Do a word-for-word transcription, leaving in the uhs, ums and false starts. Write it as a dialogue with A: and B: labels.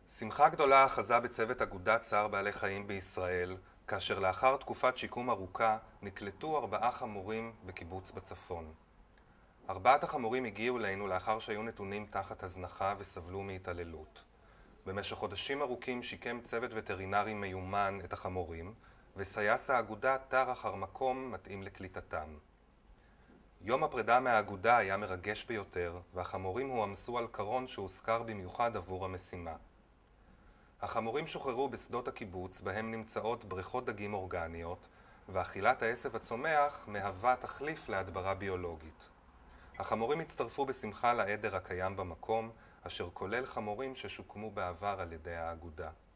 A: שמחה גדולה אחזה בצוות אגודת צער בעלי חיים בישראל, כאשר לאחר תקופת שיקום ארוכה נקלטו ארבעה חמורים בקיבוץ בצפון. ארבעת החמורים הגיעו אלינו לאחר שהיו נתונים תחת הזנחה וסבלו מהתעללות. במשך חודשים ארוכים שיקם צוות וטרינרי מיומן את החמורים, וסייס האגודה תר אחר מקום מתאים לקליטתם. יום הפרידה מהאגודה היה מרגש ביותר, והחמורים הועמסו על קרון שהושכר במיוחד עבור המשימה. החמורים שוחררו בשדות הקיבוץ, בהם נמצאות בריכות דגים אורגניות, ואכילת העשב הצומח מהווה תחליף להדברה ביולוגית. החמורים הצטרפו בשמחה לעדר הקיים במקום, אשר כולל חמורים ששוקמו בעבר על ידי האגודה.